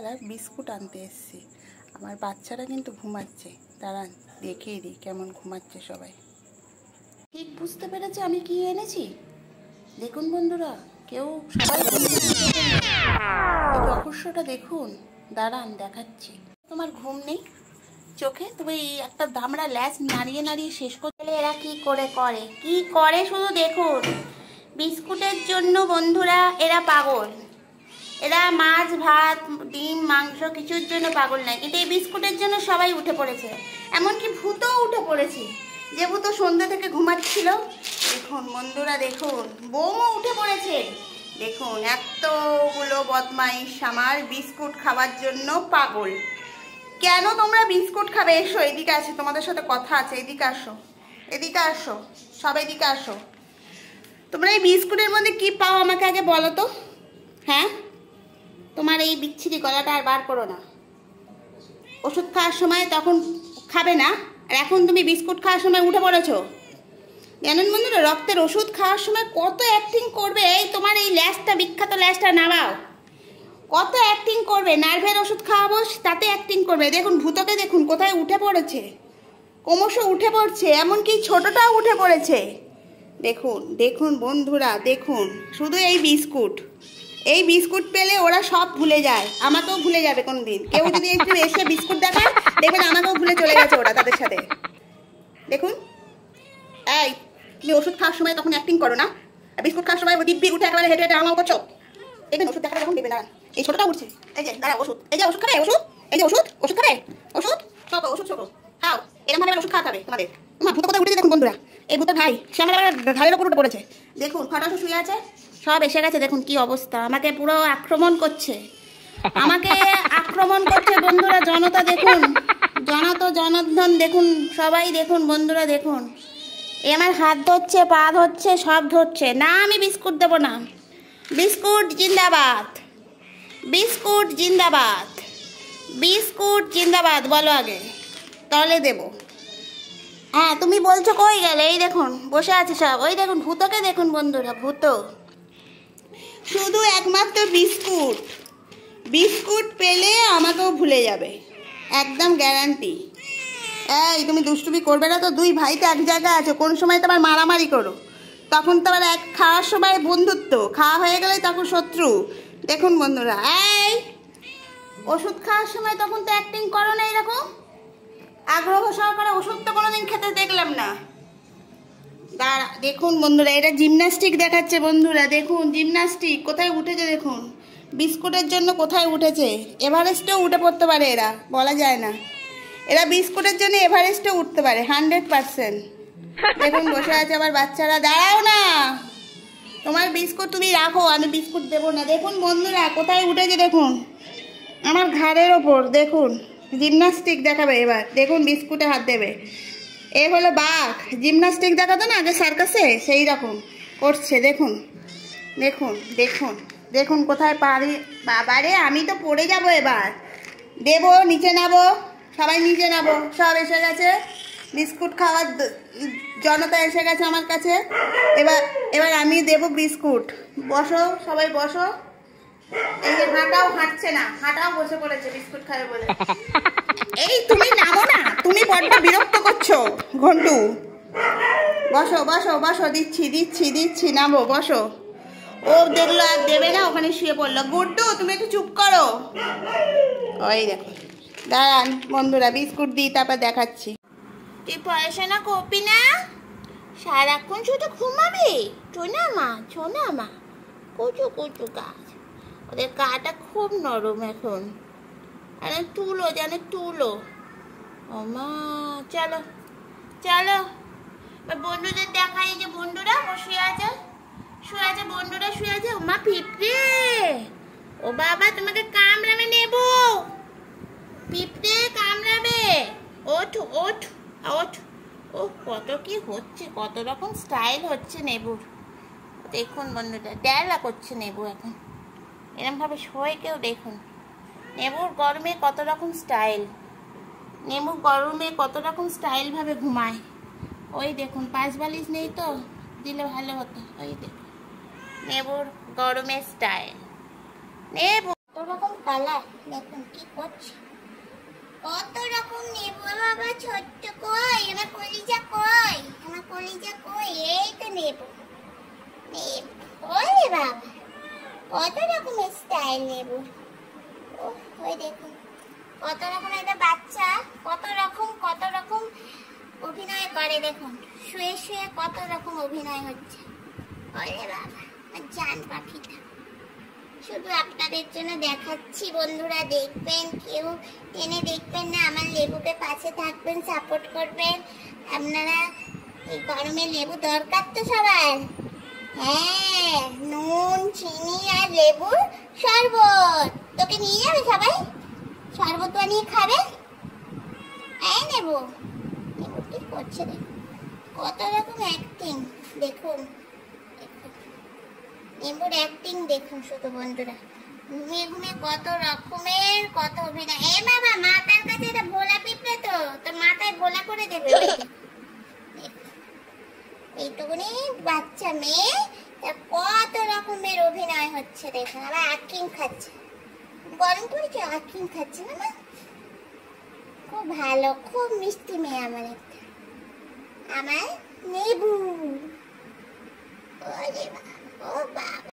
বাচ্চারা বিস্কুট আনতে এসছে। আমার বাচ্চারা কিন্তু ঘুমাচ্ছে, দাঁড়ান দেখিয়ে দিই কেমন ঘুমাচ্ছে সবাই। ঠিক বুঝতে পেরেছে আমি কি এনেছি? দেখুন বন্ধুরা, কেউ সবাই রহস্যটা দেখুন, দাঁড়ান দেখাচ্ছি। তোমার ঘুম নেই চোখে? তুমি একটা দামড়া ল্যাস নাড়িয়ে নাড়িয়ে শেষ করতে। এরা কি করে শুধু দেখুন। বিস্কুটের জন্য বন্ধুরা এরা পাগল। এরা মাছ ভাত ডিম মাংস কিছুর জন্য পাগল নয়, কিন্তু এই বিস্কুটের জন্য সবাই উঠে পড়েছে। এমনকি ভূতও উঠে পড়েছে, যে ভূত সন্ধ্যা থেকে ঘুমাচ্ছিল। দেখুন বন্ধুরা, দেখুন বৌমও উঠে পড়েছে। দেখুন এতগুলো বদমাইশ আমার বিস্কুট খাওয়ার জন্য পাগল। কেন তোমরা বিস্কুট খাবে? এসো, এদিকে আসো, তোমাদের সাথে কথা আছে। এদিকে আসো, এদিকে আসো, সব এদিকে আসো। তোমরা এই বিস্কুটের মধ্যে কি পাও আমাকে আগে বলো তো। হ্যাঁ, তোমার এই বিচ্ছিরি গলাটা আর বার করো না। ওষুধ খাওয়ার সময় তখন খাবে না, আর এখন তুমি বিস্কুট খাওয়ার সময় উঠে পড়েছো। জানেন বন্ধুরা, রক্তের ওষুধ খাওয়ার সময় কত অ্যাক্টিং করবে। এই তোমার এই ল্যাসটা, বিখ্যাত ল্যাসটা নামাও। কত অ্যাক্টিং করবে, নার্ভের ওষুধ খাওয়াবো তাতে অ্যাক্টিং করবে। দেখুন ভূতকে দেখুন কোথায় উঠে পড়েছে, ক্রমশ উঠে পড়ছে, এমনকি ছোটটাও উঠে পড়েছে। দেখুন দেখুন বন্ধুরা, দেখুন শুধু এই বিস্কুট পেলে ওরা সব ভুলে যায়। আমাকেও ভুলে যাবে কোনদিন। কেউ যদি একটু এসে বিস্কুট দেখায়, দেখবেন আমাকেও ভুলে চলে গেছে ওরা তাদের সাথে। দেখুন, এই তুমি ওষুধ খাওয়ার সময় তখন অ্যাক্টিং করো না, বিস্কুট খাওয়ার সময় দিব্যি উঠে একেবারে হেঁটে হেঁটে আমাও করছো। দেখবেন ওষুধ দেখাবে যখন দেখবেন, দাঁড়ান এই ছোটটা উঠছে। এই যে দাঁড়া ওষুধ, এই যে ওষুধ খাবে, ওষুধ, এই যে ওষুধ খাবে, ওষুধ ছোট খাও। এরকম ভাবে ওষুধ খাওয়াতে হবে তোমাদের। আমার ভূত কোথায় উঠেছে দেখুন বন্ধুরা, এই ভূতের ভাই সে আমার ঘাড়ের ওপর উঠে পড়েছে। দেখুন খটাশো শুয়ে আছে, সব এসে গেছে। দেখুন কি অবস্থা, আমাকে পুরো আক্রমণ করছে, বন্ধুরা। জনতা দেখুন, জনার্দন দেখুন, সবাই দেখুন বন্ধুরা, দেখুন এ আমার হাত ধরছে, পা ধরছে, সব ধরছে। না, আমি বিস্কুট দেবো না। বিস্কুট জিন্দাবাদ, বিস্কুট জিন্দাবাদ, বিস্কুট জিন্দাবাদ বলো আগে, তাহলে দেবো। হ্যাঁ, তুমি বলছো কই গেলে? এই দেখুন বসে আছে সব। ওই দেখুন ভূতকে দেখুন বন্ধুরা, ভূত শুধু একমাত্র বিস্কুট পেলে আমাকেও ভুলে যাবে, একদম গ্যারান্টি। এই তুমি দুষ্টুমি করবে না তো? দুই ভাই তো এক জায়গায় আছো, কোন সময় তোমার মারামারি করো, তখন তোমার এক খাওয়ার সময় বন্ধুত্ব, খাওয়া হয়ে গেলে তখন শত্রু। দেখুন বন্ধুরা, এই ওষুধ খাওয়ার সময় তখন তো অ্যাক্টিং করো না এরকম আগ্রহ সহকারে। ওষুধ তো কোনোদিন খেতে দেখলাম না। দাঁড়া, দেখুন বন্ধুরা, এটা জিমন্যাস্টিক দেখাচ্ছে বন্ধুরা। দেখুন জিমন্যাস্টিক কোথায় উঠেছে, দেখুন বিস্কুটের জন্য কোথায় উঠেছে। এভারেস্টেও উঠে পড়তে পারে এরা, বলা যায় না। এরা বিস্কুটের জন্য এভারেস্টেও উঠতে পারে 100%। দেখুন বসে আছে আবার বাচ্চারা। দাঁড়াও না, তোমার বিস্কুট তুমি রাখো, আমি বিস্কুট দেবো না। দেখুন বন্ধুরা কোথায় উঠেছে, দেখুন আমার ঘাড়ের ওপর। দেখুন জিমন্যাস্টিক দেখাবে এবার, দেখুন বিস্কুটে হাত দেবে। এ হলো বাঘ, জিমন্যাস্টিক দেখাতো না আগে সার্কাসে, সেই রকম করছে। দেখুন দেখুন দেখুন দেখুন কোথায় পারি। বাবারে, আমি তো পড়ে যাব এবার। দেবো, নিচে নাবো, সবাই নিচে নাবো। সব এসে গেছে, বিস্কুট খাওয়ার জনতা এসে গেছে আমার কাছে। এবার আমি দেবো বিস্কুট। বসো, সবাই বসো। এই যে হাঁটাও হাঁটছে না, হাঁটাও বসে পড়েছে বিস্কুট খাবে বলে। এই তুমি নামো না, তুমি বড্ড বিরক্ত করছো ঘন্টু। বসো বসো বসো, দিচ্ছি, নামো, বসো। ও দেখলো আর দেবে না, ওখানে শুয়ে পড়লো। গুড্ডু তুমি একটু চুপ করো। ওই দেখো, দাঁড়ান বন্ধুরা, বিস্কুট দিই তারপর দেখাচ্ছি। তুই পড়াশোনা করবি না? সারাক্ষণ শুধু ঘুমাবি? ছোনা মা কুচু গাছ। ওদের গাটা খুব নরম এখন, আরে তুলো। ও মা, চলো বন্ধুদের দেখাই। যে বন্ধুরা শুয়ে আছে, বন্ধুরা শুয়ে আছে। ও মা পিঁপড়ে, ও বাবা তোমাকে কামড়াবে নেব, পিঁপড়ে কামড়াবে। ওঠ। ও কত কি হচ্ছে, কত রকম স্টাইল হচ্ছে নেবুর। দেখুন বন্ধুরা, ডেলা করছে নেবু এখন, এরকম ভাবে শোয় কেউ। দেখুন নেবুর গরমে কত রকম স্টাইল, ভাবে ঘুমায়। ওই দেখুন পাঁচ বালিশ নেই তো, দিলে ভালো হতো। ওই দেখুন নেবুর গরমের স্টাইল। নেবু রকম কালার, দেখুন কি করছে, কত রকম নেবো বাবা। ছোট্ট কই আমার কলিজা, কই আমার কলিজা, কই এই তো নেবো। ওরে বাবা কত রকমের স্টাইল নেবো। ওই দেখুন কত রকম, একটা বাচ্চা কত রকম অভিনয় করে, দেখুন শুয়ে শুয়ে কত রকম অভিনয় হচ্ছে। ওরে বাবা জান পাখিটা, শুধু আপনাদের জন্য দেখাচ্ছি বন্ধুরা, দেখবেন, কেউ টেনে দেখবেন না, আমার লেবুকে পাশে থাকবেন, সাপোর্ট করবেন আপনারা। এই গরমে লেবু দরকার তো সবার। হ্যাঁ, নুন চিনি আর লেবুর শরবত, তোকে নিয়ে যাবে সবাই, শরবত বানিয়ে খাবে। এই নেবু, নেবু কি করছে দেখুন, কত রকম অ্যাক্টিং দেখুন, নেবুর অ্যাক্টিং দেখুন শুধু বন্ধুরা, ঘুমিয়ে ঘুমিয়ে কত রকমের কত অভিনয়। এ বাবা মাথার কাছে এটা ভোলা পিঁপড়ে, তো তোর মাথায় ভোলা করে দেবে। এইটুকুনি বাচ্চা মেয়ে কত রকমের অভিনয় হচ্ছে দেখুন, আবার আইসক্রিম খাচ্ছে, গরম পড়েছে আইসক্রিম খাচ্ছে না মা, খুব ভালো, খুব মিষ্টি মেয়ে আমার একটা, আমার নেবু। ওরে বাবা, ও বাবা।